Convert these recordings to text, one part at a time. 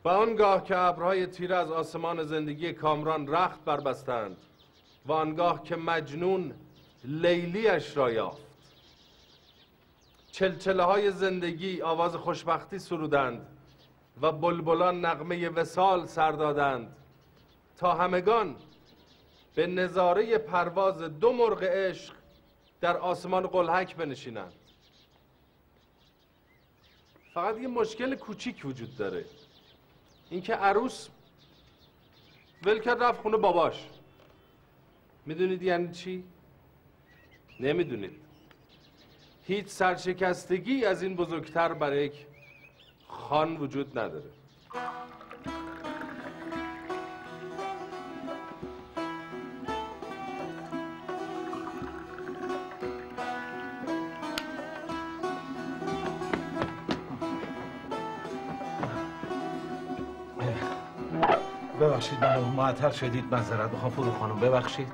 و آنگاه که ابرهای تیره از آسمان زندگی کامران رخت بربستند و آنگاه که مجنون لیلیش را یافت، چلچله های زندگی آواز خوشبختی سرودند و بلبلان نغمه وصال سر دادند تا همگان به نظاره پرواز دو مرغ عشق در آسمان قلهک بنشینند. فقط یه مشکل کوچیک وجود داره، اینکه عروس ول کرد رفت خونه باباش. میدونید یعنی چی؟ نمیدونید. هیچ سرشکستگی از این بزرگتر برای یک خان وجود نداره. ببخشید منو معطل شدید، معذرت میخوام فرو خانم، ببخشید.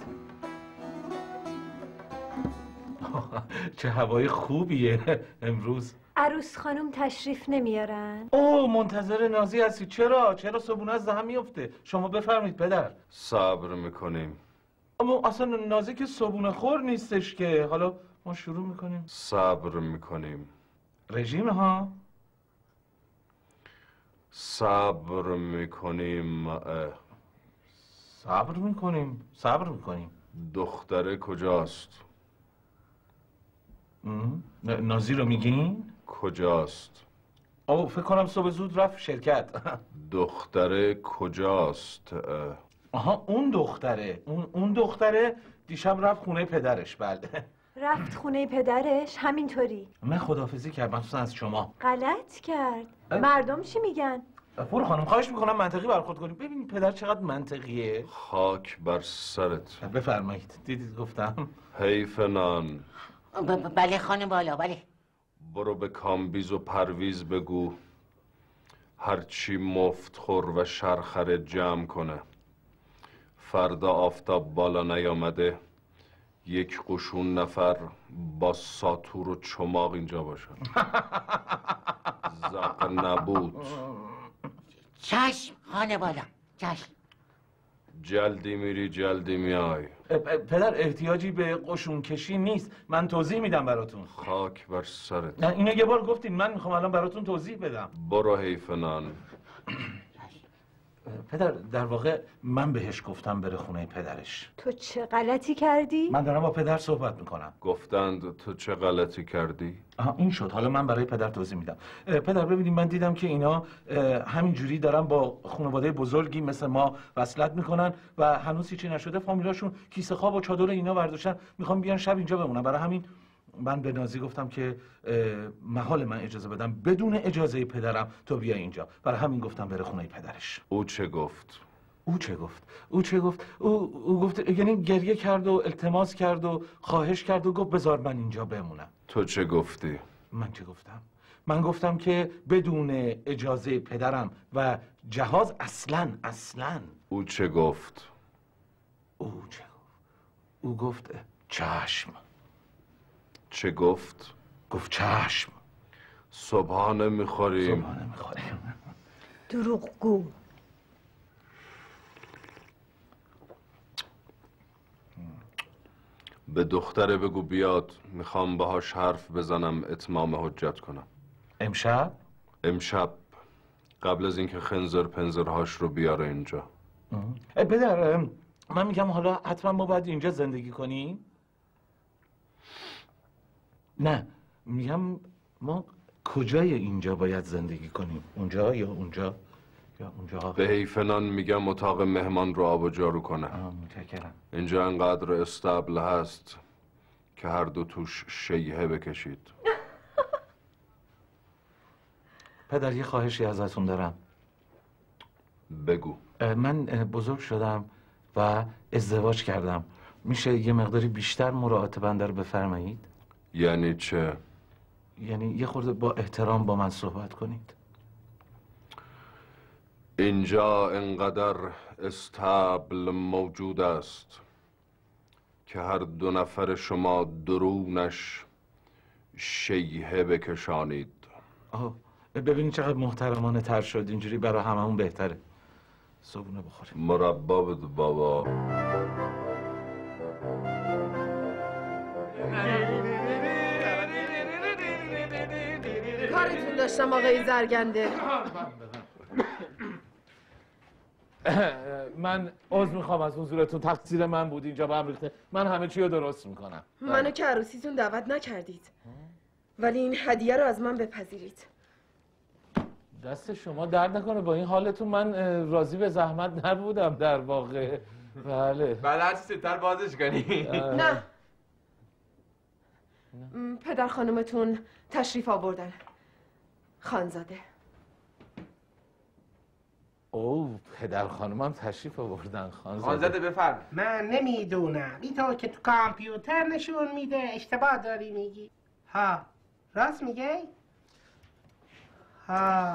چه هوای خوبیه امروز. عروس خانم تشریف نمیارن؟ اوه منتظر نازی هستی؟ چرا صبحونه از دهن میفته؟ شما بفرمایید پدر. صبر میکنیم. اما اصلا نازی که صبحونه خور نیستش که، حالا ما شروع میکنیم. صبر میکنیم. رژیم ها؟ صبر میکنیم. صبر میکنیم. دختره کجاست؟ نازی رو میگین؟ کجاست؟ فکر کنم صبح زود رفت شرکت. دختره کجاست؟ آها اون دختره دیشب رفت خونه پدرش. بله رفت خونه پدرش؟ همینطوری؟ من خداحافظی کردم مخصوصا از شما. غلط کرد. مردم چی میگن؟ برو خانم خواهش میکنم منطقی برخورد کنیم. ببین پدر چقدر منطقیه. خاک بر سرت. بفرمایید. دیدید گفتم حیف نان. بله خانم بالا. بله برو به کامبیز و پرویز بگو هرچی مفت خور و شرخره جمع کنه. فردا آفتاب بالا نیامده یک قشون نفر با ساتور و چماق اینجا باشن. زق نبود. چشم خانه بالا چشم. جلدی میری جلدی میای. پدر احتیاجی به قشون کشی نیست، من توضیح میدم براتون. خاک بر سرت. نه اینو یه بار گفتین، من میخوام الان براتون توضیح بدم. برو حیف نان. پدر در واقع من بهش گفتم بره خونه پدرش. تو چه غلطی کردی؟ من دارم با پدر صحبت میکنم. گفتند تو چه غلطی کردی؟ این شد. حالا من برای پدر توضیح میدم. پدر ببینید من دیدم که اینا همینجوری دارن با خانواده بزرگی مثل ما وصلت میکنن و هنوز هیچی نشده. فامیلاشون کیسه خواب و چادر اینا برداشتن میخوام بیان شب اینجا بمونن. برای همین من به نازی گفتم که محال من اجازه بدم بدون اجازه پدرم تو بیا اینجا. برای همین گفتم بره خونه پدرش. او چه گفت؟ او گفت، یعنی گریه کرد و التماس کرد و خواهش کرد و گفت بذار من اینجا بمونم. تو چه گفتی؟ من چه گفتم؟ من گفتم که بدون اجازه پدرم و جهاز اصلاً. او چه گفت؟ او گفت چشم. چه گفت؟ گفت چشم. صبحانه میخوریم. دروغگو. به دختره بگو بیاد، میخوام باهاش حرف بزنم اتمام حجت کنم. امشب قبل از اینکه خنزر پنزرهاش رو بیاره اینجا. پدر من میگم حالا حتما ما باید اینجا زندگی کنیم؟ نه میگم ما کجای اینجا باید زندگی کنیم؟ اونجا یا اونجا یا اونجا؟ به حیف نان میگم اتاق مهمان رو آب و جارو کنه. متشکرم. اینجا انقدر استبل هست که هر دو توش شیهه بکشید. پدر یه خواهشی ازتون دارم. بگو. من بزرگ شدم و ازدواج کردم. میشه یه مقداری بیشتر مراعات بنده رو بفرمایید؟ یعنی چه؟ یعنی یه خورده با احترام با من صحبت کنید. اینجا انقدر استبل موجود است که هر دو نفر شما درونش شیهه بکشانید. ببینید چقدر محترمانه تر شد، اینجوری برای هممون بهتره. صبحونه بخوریم. مربا بده بابا. کارتون داشتم آقای زرگنده. من عذر میخوام از حضورتون، تقصیر من بود، اینجا به هم ریخته. من همه چی رو درست میکنم. منو که عروسیتون دعوت نکردید، ولی این هدیه رو از من بپذیرید. دست شما درد نکنه، با این حالتون من راضی به زحمت نبودم در واقع. بله هر چی زودتر بازش کنی. نه، پدر خانومتون تشریف آوردن. خانزاده. اوه، پدر خانومم تشریف آوردن. خانزاده بفرم. من نمیدونم، اینطور که تو کامپیوتر نشون میده اشتباه داری میگی. ها راست میگی؟ ها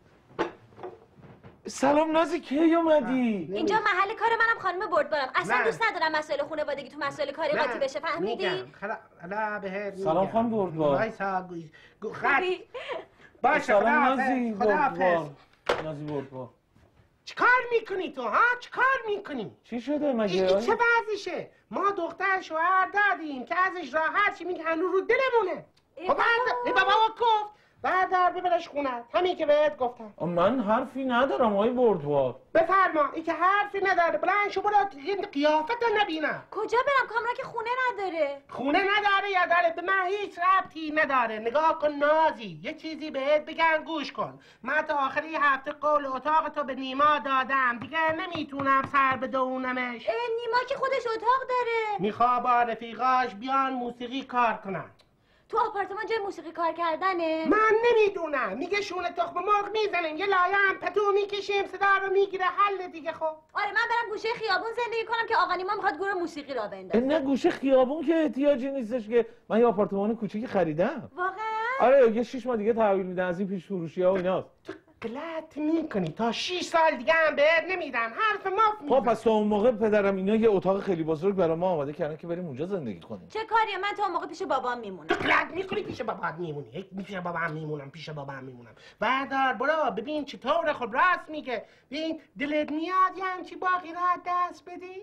سلام نازی، کی اومدی؟ اینجا محل کار منم، خانم بردبارم. اصلا نه. دوست ندارم مسائل خانوادگی تو مسائل کاری قاطی بشه، فهمیدی؟ میگم خلا بهت سلام خانم بردبار. وایسا خوبی؟ باشه. سلام نازی خداحافظ. بردبار. نازی بردبار. چیکار میکنی تو ها؟ چیکار میکنی؟ چی شده مگه؟ این چه وضعشه؟ ما دختر شوهر دادیم که ازش راحت شی، میگه هنوز رو دلمونه. خب بعد بابا گفت بعد ببرش خونه، همین که بهت گفتم. من حرفی ندارم آقای بردبار. بفرما، این که حرفی نداره. بلند شو برو این قیافت رو نبینم. کجا برم؟ کامرا که خونه نداره. خونه نداره یا داره؟ به من هیچ ربطی نداره. نگاه کن نازی، یه چیزی بهت بگم گوش کن. من تا آخری هفته قول اتاق تو به نیما دادم، دیگه نمیتونم سر بدونمش. نیما که خودش اتاق داره. میخوا با رفیقاش بیان موسیقی کار کنن. تو آپارتمان جای موسیقی کار کردنه؟ من نمیدونم، میگه شونه تخم مرغ میزنیم، یه لایه هم پتو میکشیم، صدا رو میگیره، حل دیگه. خب آره، من برم گوشه خیابون زندگی کنم که آقا نیما میخواد گروه موسیقی را بندازه. نه گوشه خیابون که احتیاجی نیستش، که من یه آپارتمان کوچیکی خریدم. واقعا؟ آره، یه 6 ماه دیگه تحویل میدن از این پیش فروشی ها و اینا. تو غلط میکنی، تا 6 سال دیگه هم بهت نمیدن، حرف ما. خب پس تا اون موقع پدرم اینا یه اتاق خیلی بزرگ برای ما آماده کردن که بریم اونجا زندگی کنیم. چه کاریه؟ من تا اون موقع پیش بابام میمونم. تو غلط میکنی، پیش بابات میمونی. پیش بابام میمونم، پیش بابام میمونم. بردار برو ببین چطوره. خب راست میگه. ببین دلت میاد یه همچی باقی را دست بدی؟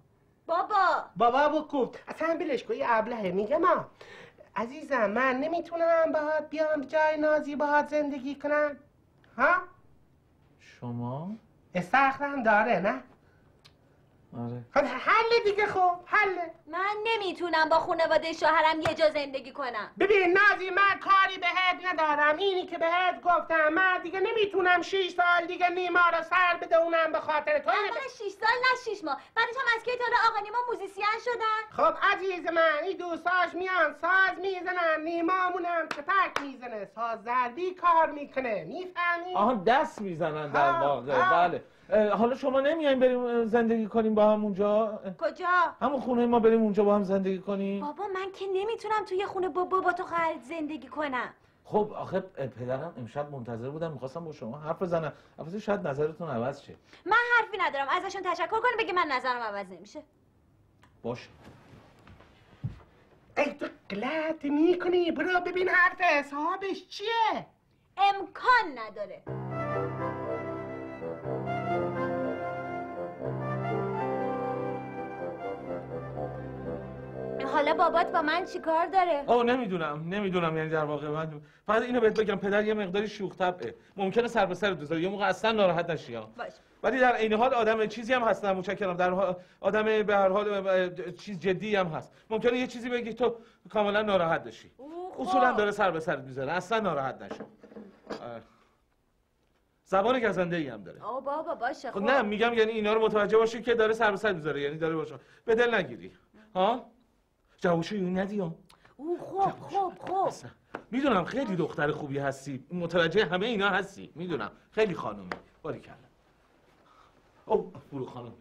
بابا گفت اصلا بلش کن، یه ابلهه. میگه ما عزیزم من نمیتونم باهات بیام جای نازی باهات زندگی کنم. ها؟ شما؟ استخرم داره نه؟ آره. خب حل دیگه. خب حله. من نمیتونم با خانواده شوهرم یه جا زندگی کنم. ببین نازی، من کاری بهت ندارم. اینی که بهت گفتم، من دیگه نمیتونم 6 سال دیگه نیما رو سر بدونم به خاطر تو. اولا 6 سال نه 6 ماه. بعدش هم از کی تا حالا آقا نیما موزیسین شدن؟ خب عزیز من، این دوستاش میان ساز میزنن، نیمامونم چپک میزنه، ساز ضربی کار میکنه. میفهمی؟ آها، دست میزنن در واقع. بله. حالا شما نمیایم بریم زندگی کنیم با هم اونجا؟ کجا؟ همون خونه ما بریم اونجا با هم زندگی کنیم؟ بابا من که نمیتونم توی خونه با تو خواهر زندگی کنم. خب آخه پدرم امشب منتظر بودن، میخواستم با شما حرف بزنم. البته شاید نظرتون عوض شه. من حرفی ندارم، ازشون تشکر کنه بگه من نظرم عوض نمیشه. باشه. ای تو غلط میکنی، برو ببین حرف حسابش چیه. امکان نداره. حالا بابات با من چیکار داره؟ نمیدونم یعنی در واقع من فقط اینو بهت بگم، پدر یه مقداری شوخ طبعه، ممکنه سر به سر دوزاره، یه موقع اصلا ناراحت نشی ها. باشه. ولی در عین حال آدم چیزی هم هستم، متشکرم، در آدم به هر حال چیز جدی هم هست. ممکنه یه چیزی بگی تو کاملا ناراحت بشی. اصولا داره سر به سرت میذاره، اصلا ناراحت نشو. زبان گزنده‌ای هم داره. بابا باشه. خب نه میگم یعنی اینا رو متوجه باشی که داره سر به سر میذاره، یعنی داره باشه. به دل نگیری. ها؟ جوابشو این ندیام. خب میدونم خیلی دختر خوبی هستی، متوجه همه اینا هستی، میدونم خیلی خانومی. باریکلا. برو خانم.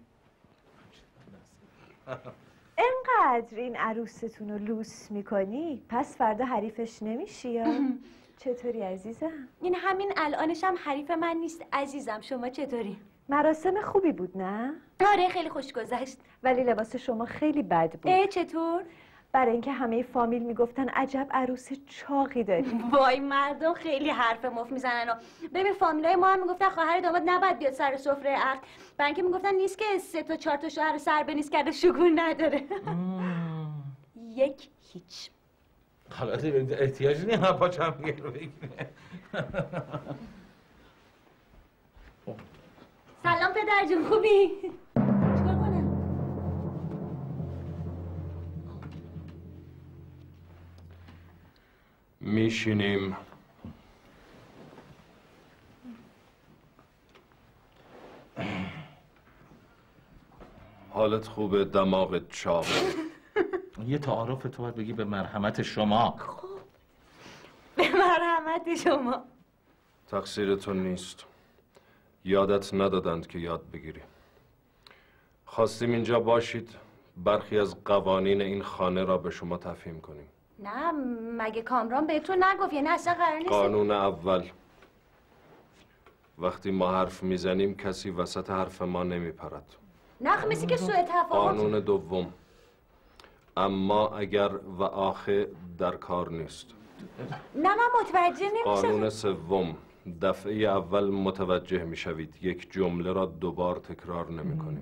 انقدر این عروستون رو لوس میکنی پس فردا حریفش نمیشی یا؟ چطوری عزیزم؟ این همین الانش هم حریف من نیست عزیزم. شما چطوری؟ مراسم خوبی بود نه؟ آره خیلی خوش گذشت. ولی لباس شما خیلی بد بود. چطور؟ برای اینکه همه فامیل میگفتن عجب عروس چاقی داری. وای مردم خیلی حرف مفت میزنن و ببین فامیلای ما هم میگفتن خواهر داماد نباید بیاد سر سفره عقد، برای اینکه میگفتن نیست که 3 تا 4 تا شوهر سر به نیست کرده شگون نداره. یک هیچ. حالا احتیاجی نیست من پاچم بگیره. سلام پدر جون، خوبی؟ چیکار کنم؟ میشینیم. حالت خوبه، دماغت چاقه. یه تعارف تو باید بگی به مرحمت شما. خب به مرحمت شما. تقصیرتون نیست، یادت ندادند که یاد بگیری. خواستیم اینجا باشید برخی از قوانین این خانه را به شما تفهیم کنیم. نه مگه کامران بهتون نگفت؟ یعنی اصلا قرار نیست. قانون اول، وقتی ما حرف میزنیم کسی وسط حرف ما نمیپرد. نه مثل که سوء تفاهم. قانون دوم، اما اگر و آخه در کار نیست. نه من متوجه نمیشم. قانون سوم، دفعه اول متوجه میشوید، یک جمله را دوبار تکرار نمیکنیم.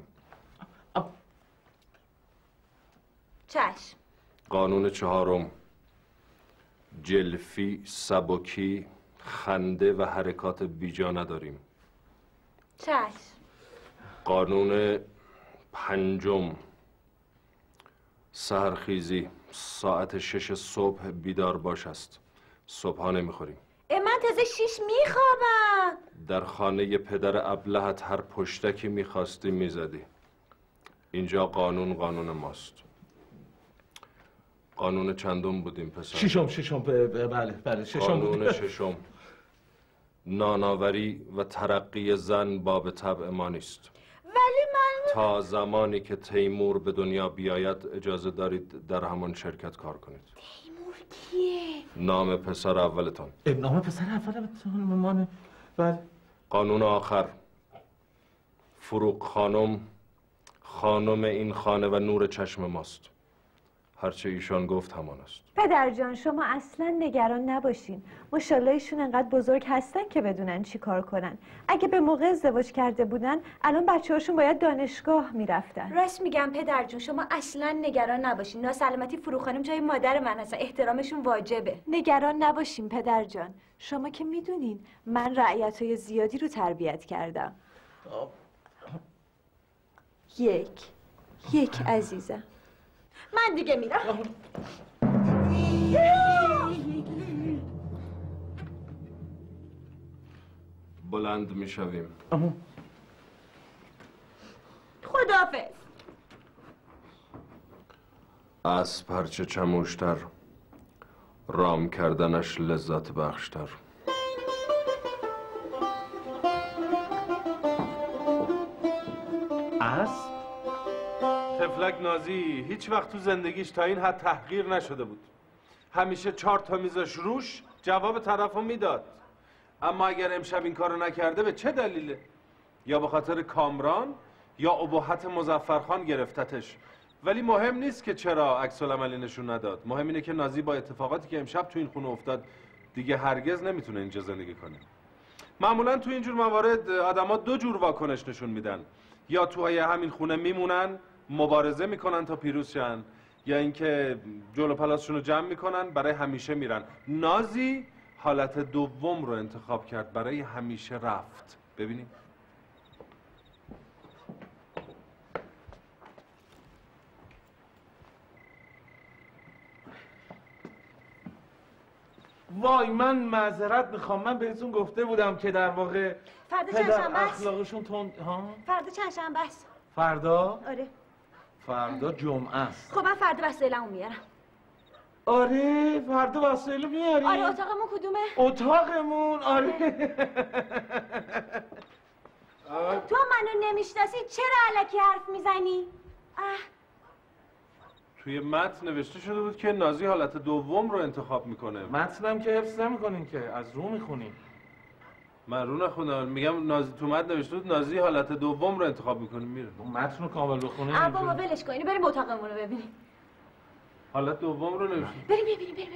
چشم. قانون چهارم، جلفی، سبکی، خنده و حرکات بیجا نداریم. چشم. قانون پنجم، سحرخیزی، ساعت 6 صبح بیدار باش است. صبحا نمیخوریم. من تازه 6 میخوابم. در خانه پدر ابلهت هر پشتکی میخواستی میزدی. اینجا قانون ماست. قانون چندم بودیم پسر؟ ششم. بله ششم. قانون ششم، ناناوری و ترقی زن باب طبع ما نیست. ولی من تا زمانی که تیمور به دنیا بیاید اجازه دارید در همان شرکت کار کنید. تیمور کیه؟ نام پسر اولتان. نام پسر اولتان؟ بله. قانون آخر، فروغ خانم این خانه و نور چشم ماست. هرچه ایشان گفت همان است. پدر جان شما اصلا نگران نباشین. ماشاءالله ایشون انقدر بزرگ هستن که بدونن چی کار کنن. اگه به موقع ازدواج کرده بودن الان بچه‌هاشون باید دانشگاه میرفتن. راست میگم پدر جون، شما اصلا نگران نباشین. ناسلامتی فروغ خانم جای مادر من هستن، احترامشون واجبه. نگران نباشین پدر جان. شما که میدونین من رعیتای زیادی رو تربیت کردم. یک عزیزم. من دیگه میرم. بلند میشویم. خداحافظ. اسب هرچه چموشتر، رام کردنش لذت بخشتر. اسب؟ طفلک نازی هیچ وقت تو زندگیش تا این حد تحقیر نشده بود. همیشه 4 تا میزش روش جواب طرفو میداد. اما اگر امشب این کارو نکرده به چه دلیله؟ یا به خاطر کامران یا ابهت مظفرخان گرفتتش. ولی مهم نیست که چرا عکس العملی نشون نداد. مهم اینه که نازی با اتفاقاتی که امشب تو این خونه افتاد دیگه هرگز نمیتونه اینجا زندگی کنه. معمولا تو اینجور موارد آدما 2 جور واکنش نشون میدن. یا توی همین خونه میمونن مبارزه میکنن تا پیروز شن، یا اینکه جلو پلاسشون رو جمع میکنن برای همیشه میرن. نازی حالت دوم رو انتخاب کرد، برای همیشه رفت. ببینیم وای من معذرت میخوام، من بهتون گفته بودم که در واقع فردا چهارشنبه است. اخلاقشون تند. ها؟ فردا چهارشنبه است. فردا؟ آره. فردا جمعه است. خب من فردا وسایلمو میارم. آره فردا وسایل میاری؟ آره. اتاقمون کدومه؟ اتاقمون آره. تو منو نمیشناسی چرا الکی حرف میزنی؟ توی متن نوشته شده بود که نازی حالت دوم رو انتخاب میکنه. متنم که حفظ نمیکنین که، از رو میخونین. من رو نخوندم، میگم نازی تو متن نوشته بود نازی حالت دوم رو انتخاب میکنه. میره متن رو کامل بخونین. بابا ولش کن، بریم اتاقمون رو ببینیم. حالت دوم رو نوشته. بریم ببینیم.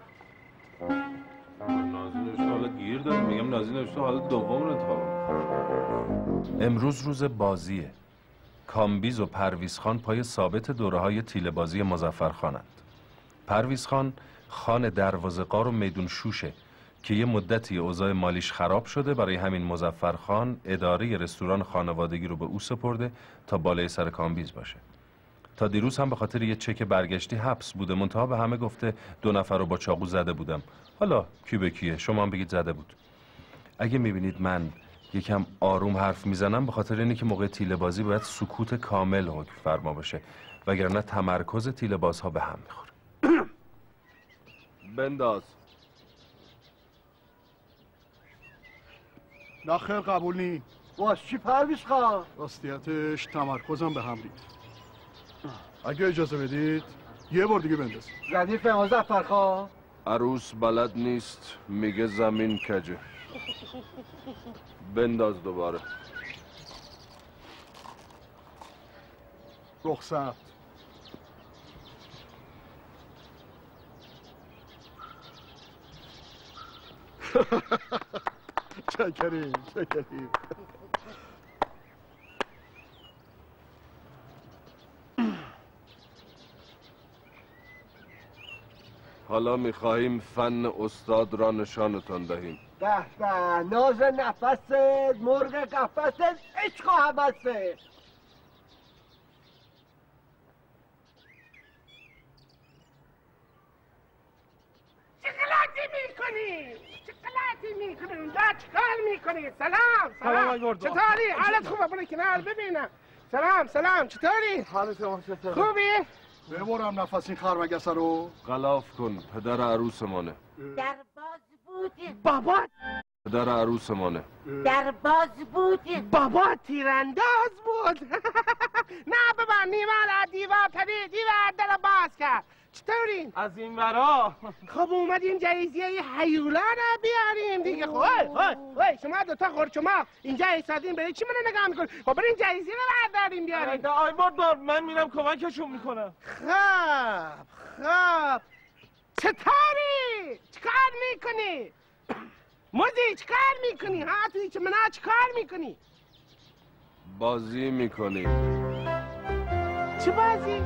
نازی نوشته حالت گیر داد. میگم نازی نوشته حالت دوم رو انتخاب. امروز روز بازیه. کامبیز و پرویز خان پای ثابت دوره‌های تیله بازی مظفرخانند. پرویز خان خان دروازه‌قار و میدون شوشه که یه مدتی اوضاع مالیش خراب شده. برای همین مظفرخان اداره رستوران خانوادگی رو به او سپرده تا بالای سر کامبیز باشه. تا دیروز هم به خاطر یه چک برگشتی حبس بوده. منتها به همه گفته 2 نفر رو با چاقو زده بودم. حالا کی به کیه؟ شما هم بگید زده بود. اگه میبینید من یکم آروم حرف میزنم به خاطر اینه که موقع تیله بازی باید سکوت کامل حکم فرما باشه، وگرنه تمرکز تیله بازها به هم میخوره. بنداز. نه خیر قبول نی. باز چی پرویز خان؟ راستیتش تمرکزم به هم ریخت. اگه اجازه بدید یه بار دیگه بنداز. ردیف مظفر خان. عروس بلد نیست میگه زمین کجه. بنداز دوباره. رخصت. چکریم. حالا میخواهیم فن استاد را نشانتان دهیم. به به ناز نفست مرغ قفست عشق و حبسته. چه غلطی میکنی اونجا چیکار میکنی؟ سلام چطوری؟ حالت خوبه؟ برو کنار ببینم. سلام چطوری؟ حالت شما چطوره؟ خوبی؟ ببرم نفس این خرمگسه رو. غلاف کن. پدر عروسمانه. در باز بود. بابا پدر عروسمانه. در باز بود. بابا تیرانداز بود. نه بابا نیمه دیوار پرید دیوار در باز کرد. چطورین؟ از این ورا. خب اومدیم جایزیه هیولا را بیاریم دیگه. خب شما دوتا خورچما اینجا ایستادین برای چی منو نگاه میکنی؟ خب بریم جایزیه رو برداریم بیاریم. آی بردار من میرم کمکشون میکنم. خب چطوری؟ چیکار میکنی؟ موزی چیکار میکنی؟ ها توی چه منا چیکار میکنی؟ بازی میکنی. چه بازی؟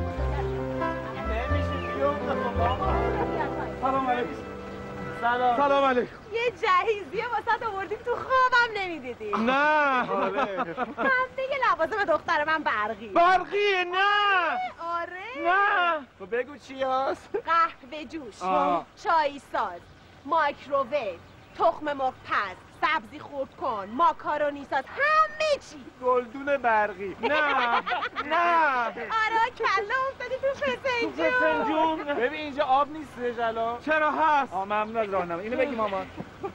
سلام علیکم. یه جهیزیه واسه آوردیم تو خوابم نمیدیدی. نه هم دیگه لوازم دختر من برقیه. نه. آره. نه. تو بگو چی هست؟ قهوه جوش، چای ساز، مایکروویو، تخم مرغ پز، سبزی خورد کن، ماکارونی ساز، همه چی. گلدون برقی. نه. آره کله افتادی تو فسنجون. ببین اینجا آب نیستش الان. چرا هست؟ ممنون از راهنمایی. اینو بگی مامان.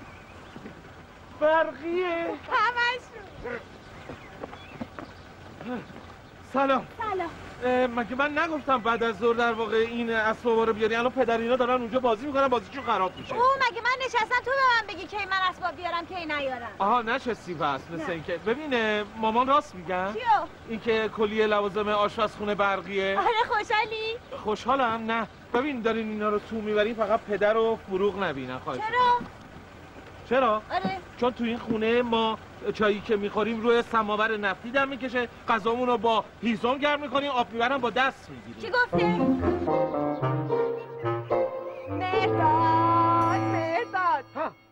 برقیه. همشون. سلام. مگه من نگفتم بعد از ظهر در واقع این اسبابا رو بیاری؟ الان پدر اینا دارن اونجا بازی میکنن، بازیشون خراب میشه. مگه من نشستم تو به من بگی کی من اسباب بیارم کی نیارم؟ آها نشستی پس مثل اینکه ببین مامان راست میگن؟ چیو؟ اینکه کلیه لوازم آشپزخونه برقیه. آره خوشحالی؟ خوشحالم. نه ببین دارین اینا رو تو میبرین فقط پدر رو فروغ نبینن. خواهش چرا؟ آره. چون تو این خونه ما چایی که میخوریم روی سماور نفتی دم میکشه، غذامون رو با هیزم گرم میکنیم، آب میبرم با دست میگیریم. کی گفته؟ مهرداد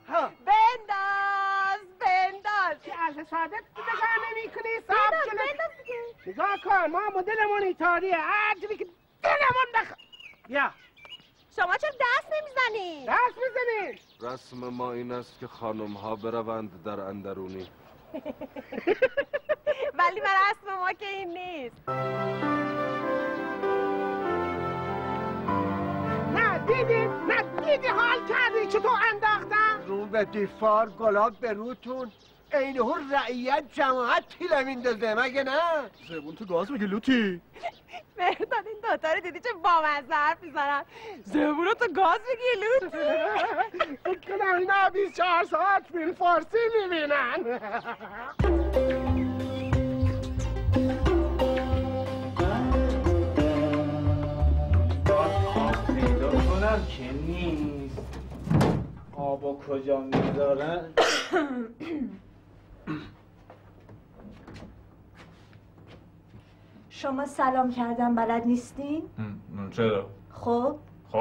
بنداز چه اهل سعادت نگاه نمی کنی؟ نگاه کن ما مدلمون ایتالیه. هرجوری که دلمون بیا شما چرا دست نمیزنی؟ دست میزنی؟ رسم ما این است که خانم ها بروند در اندرونی. ولی من رسم ما که این نیست. نه دیدی حال کردی چطور انداختم؟ رو به دیفار گلاب به روتون اینهو رعیت جماعت تیله میندازه مگه نه؟ زبون تو گاز میگه لوتی. مهرداد این دوتا رو دیدی چه بامزه حرف میزنن. زبون رو تو گاز میگی لوتی. فکر کنم اینا 24 ساعت فیلم فارسی میبینن. بابا کجا میذارن؟ شما سلام کردن بلد نیستین؟ چرا؟ خب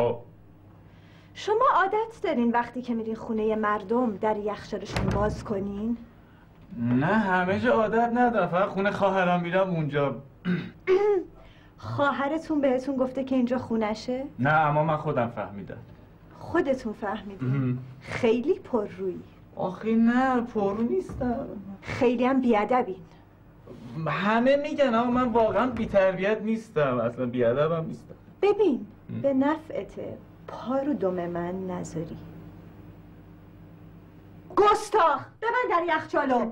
شما عادت دارین وقتی که میرین خونه مردم در یخچالشون باز کنین؟ نه همه جا عادت ندارم، فقط خونه خواهرم میرم اونجا. خواهرتون بهتون گفته که اینجا خونشه؟ نه اما من خودم فهمیدم. خودتون فهمیدین؟ خیلی پررویی. آخه نه پررو نیستم. خیلی هم بیادبین. همه میگن اما من واقعا بی‌تربیت نیستم، اصلا بیادبم نیستم. ببین به نفعته پا رو دم من نذاری. گستاخ ببند در یخچالو.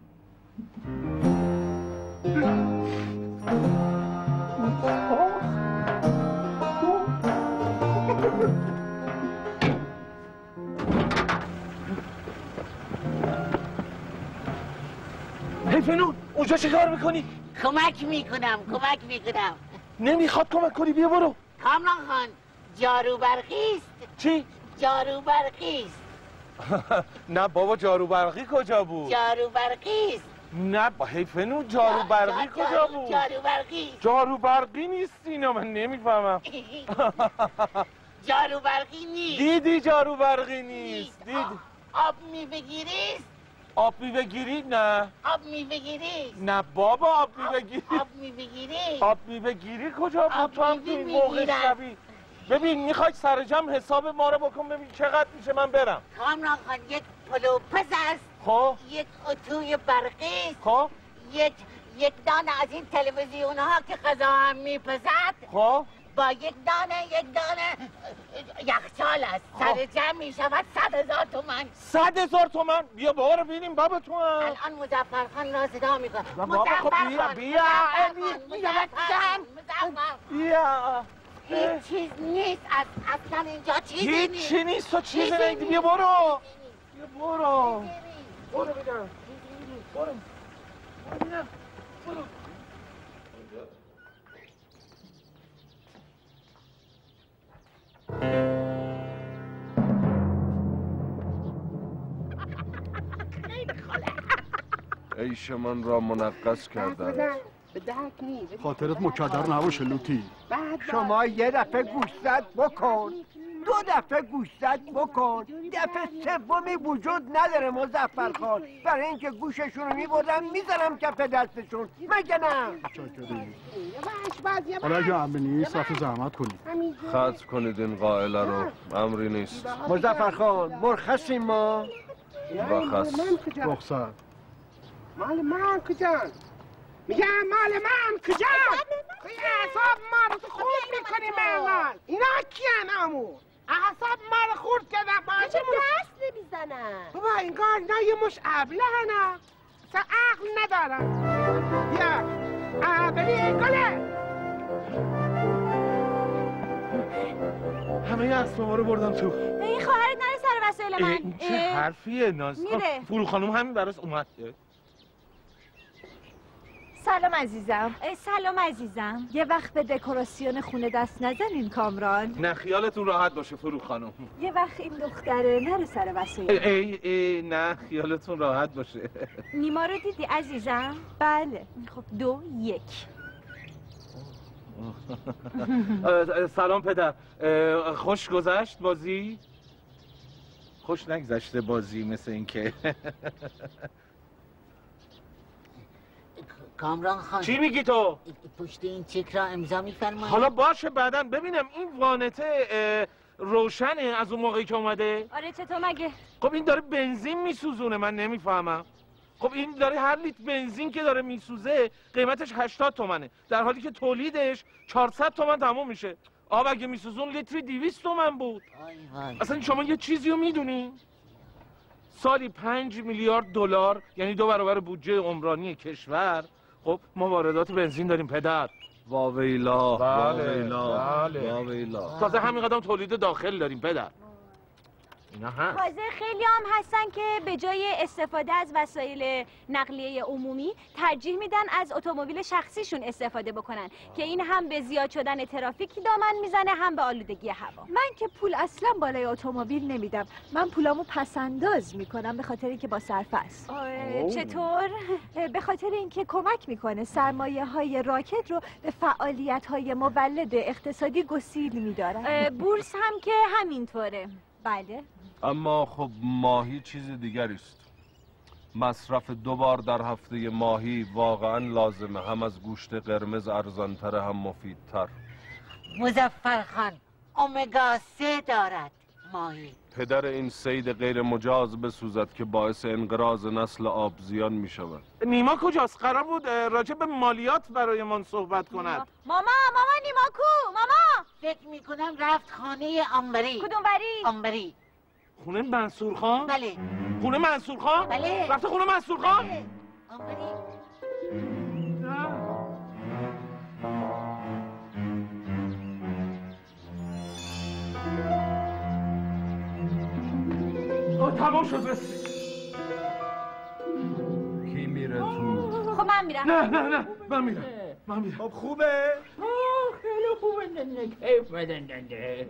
فنون اونجا چه کار میکنی؟ کمک میکنم. نمیخواد کمک کنی، بیا برو. کامران خان جارو برقیست. چی؟ جارو برقیست. نه بابا جارو برقی کجا بود؟ جارو برقیست. نه با فنون جارو برقی کجا بود؟ جارو برقی نیست اینا، من نمیفهمم. جارو برقی نیست. دیدی جارو برقی نیست. آب میوه گیریست. آب میوه گیری؟ نه. آب میوه گیری؟ نه بابا آب میوه گیری. آب میوه گیری؟ آب میوه گیری کجا بود؟ تو هم این موقع شبی. ببین میخوای سر جمع حساب ما رو بکن ببین چقدر میشه من برم. کامران خان یک پلوپز است. خب یک اتوی برقی است. خب یک دانه از این تلویزیون ها که غذا هم میپزد. خب با یک دانه یخچال است. سر جمع می شود 100,000 تومان. 100,000 تومان؟ بیا بابا ببینیم بابا تو هم. الان مظفرخان را صدا می کنم. بیا هیچ چیز نیست، اصلا اینجا چیزی نیست. هیچ چی نیست، تو چیزی نیستی. بیا برو برو بیدم. برو عیش من را منقص کردن. خاطرت مکدر نباشه لوتی. شما یه دفعه گوشزد بکن، 2 دفعه گوشزد بکن، دفعه سومی وجود نداره مظفرخان. برای اینکه گوششون رو میبردم میذارم کف دستشون، مگه نه؟ حالا اگه امری نیست رفت زحمت کنید. خط کنید این قائله رو، امری نیست. مظفرخان مرخصیم ما؟ مرخص. رخصت. مال من کجان؟ میگم مال من کجان؟ اعصاب ما رو تو خورد میکنی مردان. اینا کیان امو؟ اعصاب ما رو خورد کردن. چه دست نمیزنن؟ بابا انگار اینا یه مش ابله هنه، اصلا عقل ندارن. بیا ببین گله همه اسباب رو بردم تو. این خواهرت نره سر وسایل من. این چه حرفیه ناز؟ میره. فروغ خانم همین براش اومد. سلام عزیزم. سلام عزیزم. یه وقت به دکوراسیون خونه دست نزنین کامران. نه خیالتون راحت باشه فروغ خانم. یه وقت این دختره نره سر وسایل. ای نه خیالتون راحت باشه. نیما رو دیدی عزیزم؟ بله. خب 2 1. سلام پدر. خوش گذشت بازی؟ خوش نگذشته بازی مثل اینکه. کامران خان چی میگی تو؟ پشت این چک را امضا میفرمایید؟ حالا باشه بعداً ببینم این وانته روشنه از اون موقعی که اومده؟ آره چطور مگه؟ خب این داره بنزین میسوزونه، من نمیفهمم. خب این داره هر لیتر بنزین که داره میسوزه قیمتش 80 تومنه، در حالی که تولیدش 400 تومن تموم میشه. آب اگه میسوزون لیتری 200 تومن بود. اصلا شما یه چیزی رو میدونی؟ سالی 5 میلیارد دلار، یعنی 2 برابر بودجه عمرانی کشور، خب ما واردات بنزین داریم پدر. واویلا بله. واویلا واویلا. تازه همین قدم تولید داخل داریم پدر. اینا هست. تازه خیلی هم هستن که به جای استفاده از وسایل نقلیه عمومی ترجیح میدن از اتومبیل شخصیشون استفاده بکنن که این هم به زیاد شدن ترافیک دامن میزنه هم به آلودگی هوا. من که پول اصلا بالای اتومبیل نمیدم. من پولامو پسنداز میکنم به خاطر اینکه با صرفه است. چطور؟ به خاطر اینکه کمک میکنه سرمایه‌های راکد رو به فعالیت‌های مولد اقتصادی گسیل می‌دارن. بورس هم که همینطوره. بله. اما خب ماهی چیز دیگری است. مصرف 2 بار در هفته ماهی واقعا لازمه، هم از گوشت قرمز ارزانتر هم مفیدتر. مظفر خان امگا 3 دارد ماهی. پدر این صید غیر مجاز بسوزد که باعث انقراض نسل آبزیان می شود. نیما کجاست؟ قرار بود راجع به مالیات برایمان صحبت کند. ماما نیما کو؟ ماما فکر میکنم رفت خانه آنبری. کدوم بری؟ آنبری. خونه منصور خان؟ بله. خونه منصور خان؟ بله. رفته خونه منصور خان؟ بله. آنبری. تمام شد بس. کی میره تو؟ خب من میرم. نه من میرم. خب خوبه؟ خیلی خوبه ننه کیف بدن ننه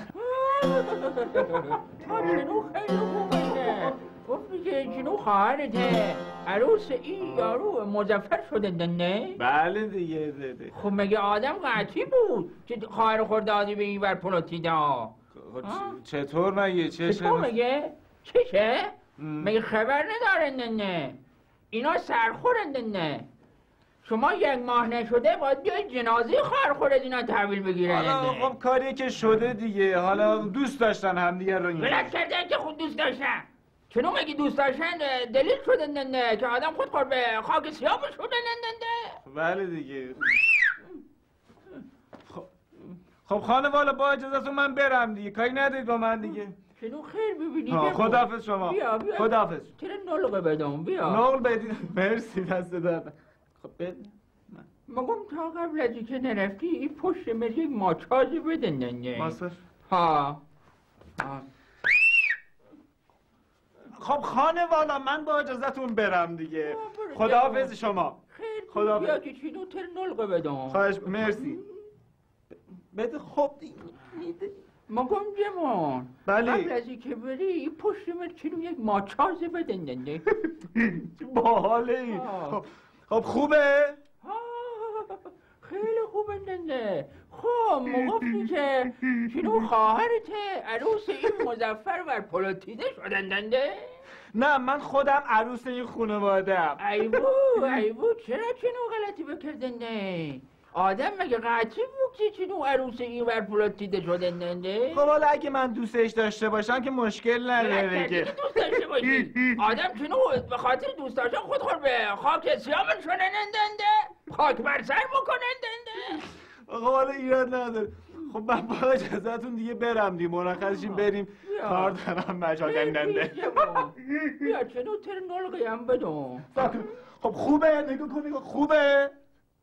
جنو خیلی خوبه. گفتی که جنو خواهرته عروس این یارو مظفر شده ننه؟ بله دیگه. خب مگه آدم قطعی بود که خواهر خردادی به این بر پلوتیدا؟ چطور مگه؟ چطور مگه؟ چشه؟ مگه خبر ندارن ننه؟ اینا سرخورن ننه. شما 1 ماه نشده باید بیاید جنازه خواهر خورد اینا تحویل بگیرن. حالا خب کاری که شده دیگه، حالا دوست داشتن همدیگه رو. این غلط کردن که خود دوست داشتن. چون مگه دوست داشتن دلیل شده ننه که آدم خود به خاک سیاه بشونه ننه. بله دیگه. خب خانوالا با اجازهتون من برم دیگه، کاری ندارید با من دیگه. شنو خیر ببینید. خداحافظ شما. بیا. خداحافظ. چرا نلقه بدم؟ بیا. نقل بدید. مرسی دست درد. خب بده. مگم تا قبل از اینکه نرفتی این پشت میز یک ماچازی بده ننه. ماسر. ها. خب خانوالا من با اجازهتون برم دیگه. خداحافظ شما. خیر خداحافظ. بیا که چینو تر نلقه بدم. خواهش مرسی. بده خب مگم جمان. بله. قبل از اینکه بری این پشت میز چینو یک ماچازی بده ننه. باحاله ای. خب خوبه؟ خیلی خوبه ننه. خب مگفتی که چینو خواهرته عروس این مظفر بر پلوتیده شدن ننه؟ نه من خودم عروس این خانواده‌ام. ایبو چرا چینو غلطی بکردن نه؟ آدم مگه قطعی بود که چینو عروس این بر پلوتیده شدن ننه؟ خب حالا اگه من دوستش داشته باشم که مشکل نداره که دوست داشته باشی. آدم چینو به خاطر دوست داشتن خود به خاک سیاه بشونن ننده؟ خاک بر سر بکنن ننده؟ خب حالا ایراد نداره. خب من با اجازهتون دیگه برم دیگه، مرخصشیم بریم کار دارم مجاگن ننده. بیا چنو تر نلقی هم بدم. خب خوبه؟ نگاه کن خوبه؟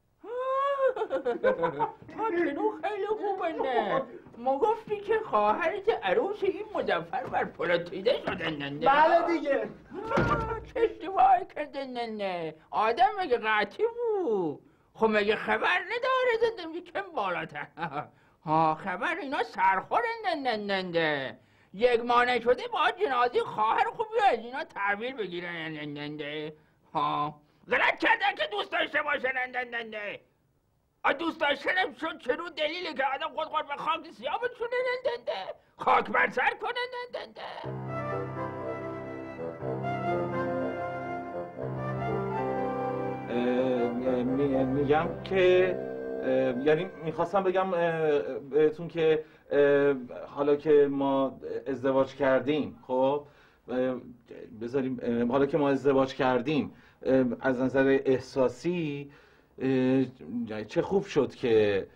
چنو خیلی خوبه نه. ما گفتی که خواهرت عروس این مظفر بر پلوتیده شدن ننده. بله دیگه. چه اشتباهی کردن ننده. آدم مگه قطعی بود. خب مگه خبر نداره زدم یکم بالاتر. خبر اینا سرخورن ننده. 1 ماه نشده باید جنازه خواهر خوبی از اینا تحویل بگیرن ننده. غلط کردن که دوست داشته باشن ننده. دوست داشتنم شد چرا دلیلی که آدم خود به خاک سیاه بشونه ننده. خاک بر سر کنه ننده. میگم که یعنی میخواستم بگم بهتون که حالا که ما ازدواج کردیم، خب بذاریم حالا که ما ازدواج کردیم از نظر احساسی چه خوب شد که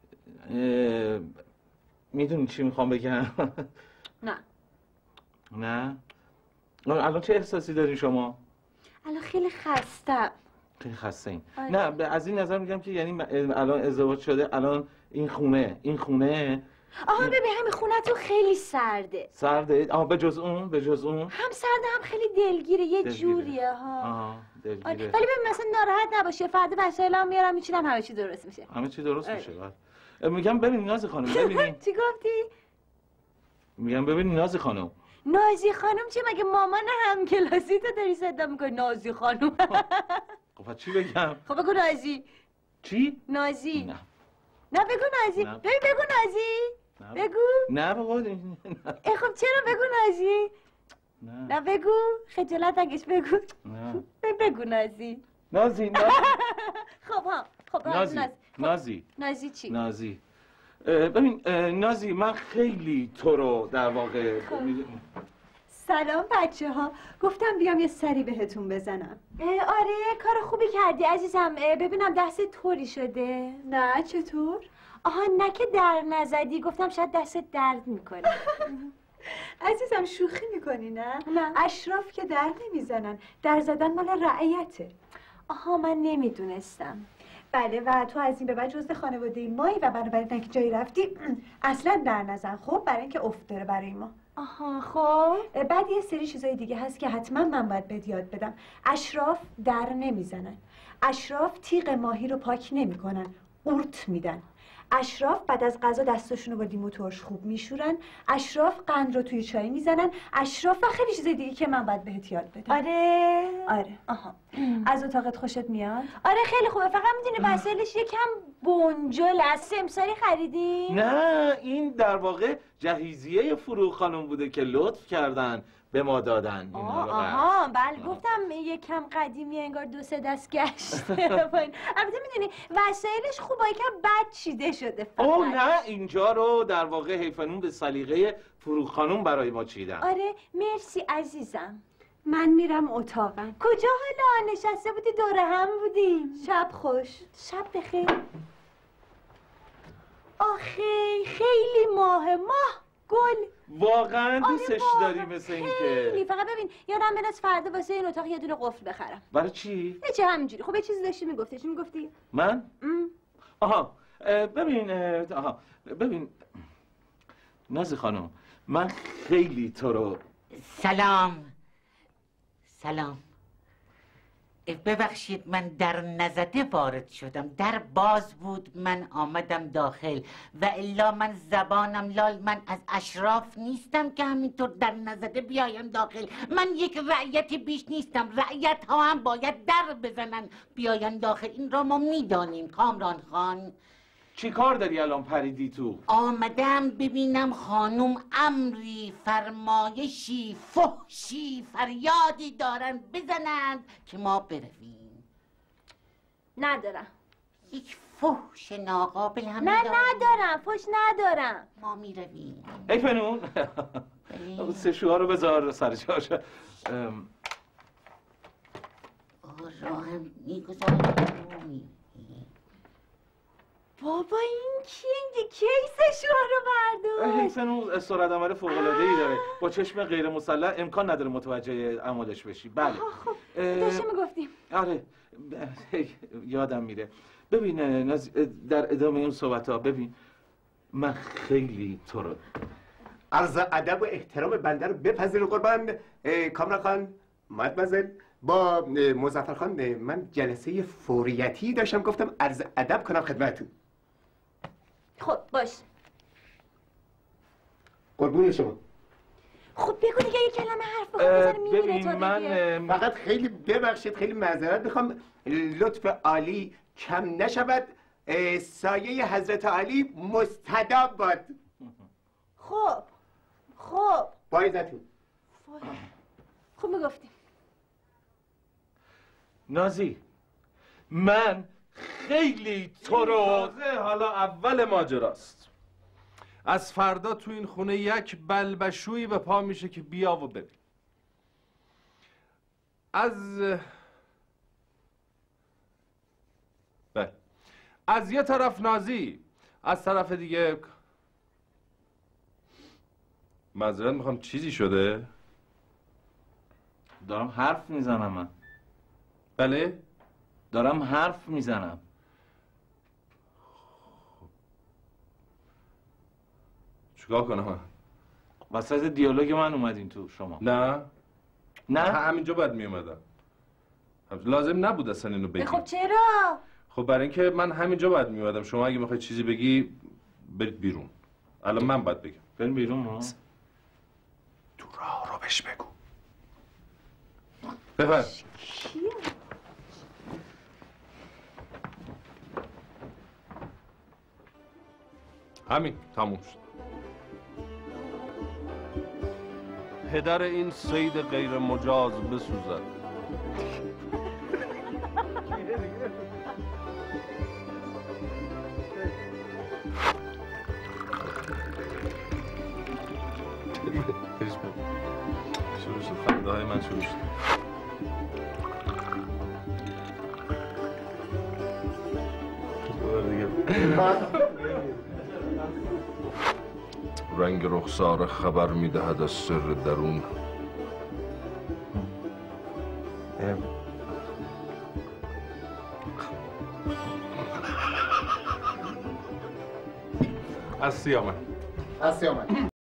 میدونی چی میخوام بگم؟ نه؟ الان چه احساسی داری شما؟ الان خیلی خستم. خیلی خسته این. نه از این نظر میگم که یعنی الان ازدواج شده، الان این خونه آها ببین همین خونه تو خیلی سرده. سرده؟ آها به جز اون؟ هم سرده هم خیلی دلگیره یه جوریه ها. آها دلگیره. ولی ببین مثلا ناراحت نباشی، فردا وسایلم میارم میچینم همه چی درست میشه. همه چی درست میشه. میگم ببین نازی خانم ببینیم. چی گفتی؟ میگم ببین نازی خانم. نازی خانم چی؟ مگه مامان هم کلاسی تو داری صدا میکنی نازی خانم؟ خب چی بگم؟ خب بگو نازی. چی؟ نازی. نه بگو نازی. ببین بگو نازی. بگو. نه بابا. خب چرا بگو نازی؟ نه بگو. خجالت نکش بگو. نه. بگو نازی. نازی. خب ها. خب نازی چی؟ نازی. ببین نازی من خیلی تو رو در واقع سلام بچه ها، گفتم بیام یه سری بهتون بزنم. آره کار خوبی کردی عزیزم. ببینم دست طوری شده؟ نه چطور؟ آها نه که در نزدی، گفتم شاید دست درد میکنه. عزیزم شوخی میکنی نه؟ اشراف که در نمیزنن، در زدن مال رعیته. آها من نمیدونستم. بله و تو از این به بعد جزء خانواده مایی و بنابراین اینکه جایی رفتی اصلا در نزن، خب برای اینکه افت داره برای ما. آها خب بعد یه سری چیزای دیگه هست که حتما من باید بهت یاد بدم. اشراف در نمیزنن، اشراف تیغ ماهی رو پاک نمیکنن، قورت میدن. اشراف بعد از غذا دستاشون رو با لیمو ترش خوب میشورن. اشراف قند رو توی چای میزنن. اشراف و خیلی چیز دیگه که من باید بهت یاد بدم. آره. آها. از اتاقت خوشت میاد؟ آره خیلی خوبه، فقط میدونی وسایلش یکم بنجل از سمساری خریدی؟ نه این در واقع جهیزیه فروغ خانم بوده که لطف کردن به ما دادن. آها بله گفتم یکم قدیمی انگار 2-3 دست گشت. البته میدونی وسایلش خوبه یکم بد چیده شده فقط. اوه نه اینجا رو در واقع حیفنون به سلیقه فروغ خانم برای ما چیدن. آره مرسی عزیزم. من میرم اتاقم. کجا حالا؟ نشسته بودی دور هم بودیم. شب خوش. شب بخیر. آخه خیلی ماه گل. واقعا دوستش داری مثل این که خیلی. فقط ببین یادم بناس فردا واسه این اتاق یه دونه قفل بخرم. برای چی؟ چه همینجوری. خب یه چیزی داشتی میگفتی. چی میگفتی؟ من؟ آها ببین نازی خانم من خیلی تو رو سلام ببخشید من در نزده وارد شدم، در باز بود من آمدم داخل و الا من زبانم لال، من از اشراف نیستم که همینطور در نزده بیایم داخل. من یک رعیتی بیش نیستم، رعیت ها هم باید در بزنن بیاین داخل، این را ما میدانیم. کامران خان چی کار داری الان پریدی تو؟ آمدم ببینم خانوم امری فرمایشی فحشی فریادی دارن بزنند که ما برویم. ندارم. یک فحش ناقابل هم نه ندارم. فحش ندارم. ما میرویم. ای فنون سشوها رو بذار سر جاش. راهم میگذارم. بابا این کیه؟ کیسش رو برداشت. حیفنون سرعت عمل فوق‌العاده‌ای داره، با چشم غیر مسلح امکان نداره متوجه اعمالش بشی. بله خب داشتی میگفتیم. آره یادم میره. ببین در ادامه اون صحبت‌ها ببین من خیلی تو رو عرض ادب و احترام بنده رو بپذیر قربان. کامران خان مدمزل با مظفر خان من جلسه فوریتی داشتم، گفتم عرض ادب کنم خدمتتون. خب باش قربون شما. خب بگو دیگه یه کلمه حرف بخواه ببین من فقط خیلی ببخشید، خیلی معذرت میخوام، لطف عالی کم نشود، سایه حضرت علی مستدام باد. خب بایزتون. خب میگفتیم. نازی من خیلی تو رو حالا اول ماجراست. از فردا تو این خونه یک بلبشویی به پا میشه که بیا و ببین. از یه طرف نازی، از طرف دیگه معذرت میخوام چیزی شده؟ دارم حرف میزنم. من بله؟ دارم حرف میزنم. چیکار کنم؟ وسط دیالوگ من اومدین تو شما. نه همینجا باید میومدم. لازم نبود اصلا اینو بگی. خب چرا؟ خب برای اینکه من همینجا باید میومدم. شما اگه میخواید چیزی بگی برید بیرون. الان من باید بگم. بریم بیرون ها. تو راه رو بهش بگو. بفرم. همین تموم شد. پدر این صید غیر مجاز بسوزد. شروع شد خنده های من شروع شد. رنگ رخسار خبر میدهد از سر درون. از سیامه